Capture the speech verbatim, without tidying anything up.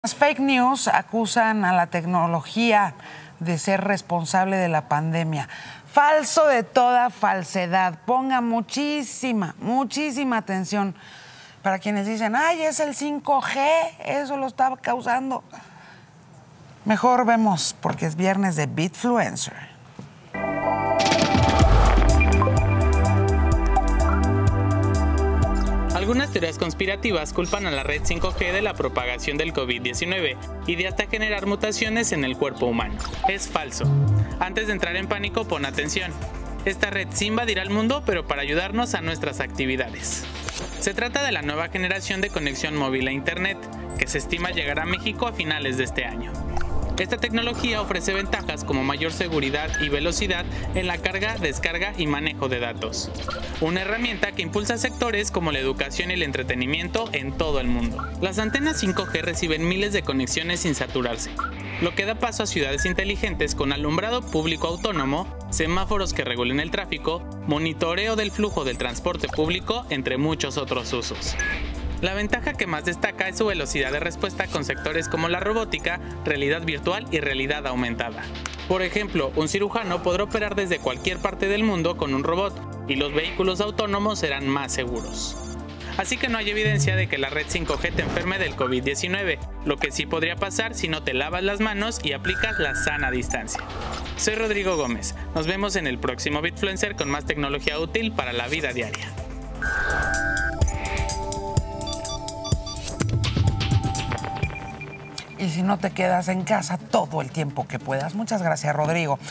Las fake news acusan a la tecnología de ser responsable de la pandemia. Falso de toda falsedad. Ponga muchísima, muchísima atención para quienes dicen, ay, es el cinco G, eso lo estaba causando. Mejor vemos, porque es viernes de Bitfluencer. Algunas teorías conspirativas culpan a la red cinco G de la propagación del COVID diecinueve y de hasta generar mutaciones en el cuerpo humano. Es falso. Antes de entrar en pánico, pon atención. Esta red sí invadirá el mundo, pero para ayudarnos a nuestras actividades. Se trata de la nueva generación de conexión móvil a Internet, que se estima llegar a México a finales de este año. Esta tecnología ofrece ventajas como mayor seguridad y velocidad en la carga, descarga y manejo de datos. Una herramienta que impulsa sectores como la educación y el entretenimiento en todo el mundo. Las antenas cinco G reciben miles de conexiones sin saturarse, lo que da paso a ciudades inteligentes con alumbrado público autónomo, semáforos que regulen el tráfico, monitoreo del flujo del transporte público, entre muchos otros usos. La ventaja que más destaca es su velocidad de respuesta con sectores como la robótica, realidad virtual y realidad aumentada. Por ejemplo, un cirujano podrá operar desde cualquier parte del mundo con un robot y los vehículos autónomos serán más seguros. Así que no hay evidencia de que la red cinco G te enferme del COVID diecinueve, lo que sí podría pasar si no te lavas las manos y aplicas la sana distancia. Soy Rodrigo Gómez, nos vemos en el próximo Bitfluencer con más tecnología útil para la vida diaria. Y si no te quedas en casa todo el tiempo que puedas. Muchas gracias, Rodrigo.